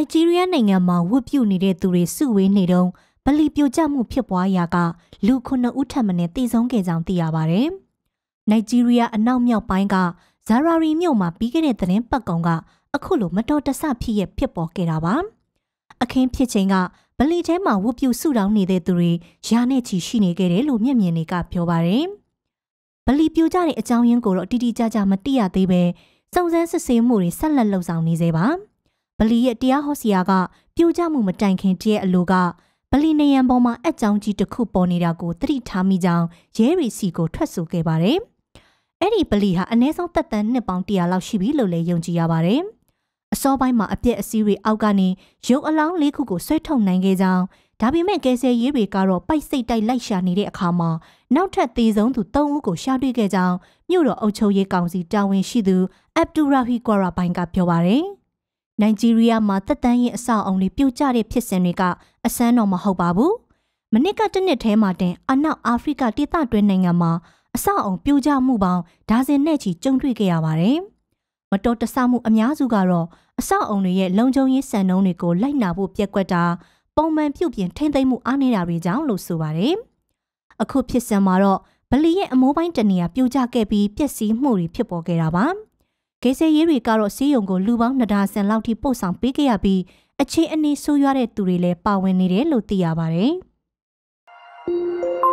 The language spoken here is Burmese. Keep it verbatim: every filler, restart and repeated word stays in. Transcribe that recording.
ဂျီးရီးယားနိုင်ငံမှာဝတ်ပြုနေတဲ့သူတွေစုဝေးနေတုန်းဗလီပြိုကျမှုဖြစ်ပွားရာကလူခုနှစ်ဦးထပ်မံတေဆုံးခဲ့ကြောင်းသိရပါတယ်။နိုင်ဂျီးရီးယားအနောက်မြောက်ပိုင်းကဇာရာရီမြို့မှာပြီးခဲ့တဲ့သတင်းပတ်ကောင်ကအခုလိုမတော်တဆဖြစ်ရဖြစ်ပေါ်ခဲ့တာပါ။အခင်းဖြစ်ချိန်ကဗလီထဲမှာဝတ်ပြုဆုတောင်းနေတဲ့သူတွေရာနဲ့ချီရှိနေခဲ့တယ်လို့မျက်မြင်တွေကပြောပါတယ်။ဗလီပြိုကျတဲ့အကြောင်းရင်းကိုတော့တိတိကျကျမသိရသေးပဲစုံစမ်းစစ်ဆေးမှုတွေဆက်လက်လှုပ်ဆောင်နေသေးပါ။ဗလီရဲ့တရားဟောဆရာကပြိုကျမှုမတိုင်ခင်တည်းအလိုကဗလီနေရန်ပေါ်မှာအကြောင်းကြီးတစ်ခုပေါ်နေတာကိုသတိထားမိကြောင်းရဲရီစီကိုထွက်ဆိုခဲ့ပါတယ်။အဲ့ဒီဗလီဟာအနည်းဆုံးသက်တမ်းနှစ်ပေါင်းတရာလောက်ရှိပြီလို့လည်းယုံကြည်ရပါတယ်။အစောပိုင်းမှာအပြက်အစည်းတွေအောက်ကနေရုပ်အလောင်းလေးခုကိုဆွဲထုတ်နိုင်ခဲ့ကြောင်းဒါပေမဲ့ကယ်ဆယ်ရေးတွေကတော့ပိုက်စိတ်တိုက်လိုက်ရှာနေတဲ့အခါမှာနောက်ထပ်သေဆုံးသူသုံးဦးကိုရှာတွေ့ခဲ့ကြောင်းမြို့တော်အုပ်ချုပ်ရေးကောင်စီတာဝန်ရှိသူအဗ်ဒူရာဟီကွာရာဘိုင်ကပြောပါတယ်။နိုင်ဂျီးရီးယားမှာသက်တမ်းရင်အဆောက်အုံတွေပြိုကျတဲ့ဖြစ်စဉ်တွေကအဆန်းတော့မဟုတ်ပါဘူး။မနစ်ကတစ်နှစ်ထဲမှာတင်အနောက်အာဖရိကဒေသတွင်းနိုင်ငံမှာအဆောက်အုံပြိုကျမှုပေါင်းဒါဇင်နဲ့ချီကြုံတွေ့ခဲ့ရပါတယ်။မတော်တဆမှုအများစုကတော့အဆောက်အုံတွေရဲ့လုံခြုံရေးစံနှုန်းတွေကိုလိုက်နာဖို့ပျက်ကွက်တာပုံမှန်ပြုပြင်ထိန်းသိမ်းမှုအားနည်းတာတွေကြောင့်လို့ဆိုပါတယ်။အခုဖြစ်စဉ်မှာတော့ဗလီရဲ့အမိုးပိုင်းတနေရာပြိုကျခဲ့ပြီးပျက်စီးမှုတွေဖြစ်ပေါ်ခဲ့တာပါ။ဂေဆေရေးတွေကတော့စီးရုံကိုလူပေါင်းနှစ်ဒါဇင်လောက်ထိပို့ဆောင်ပေးခဲ့ရပြီးအခြေအနေဆိုးရွားတဲ့သူတွေလည်းပါဝင်နေတယ်လို့သိရပါတယ်။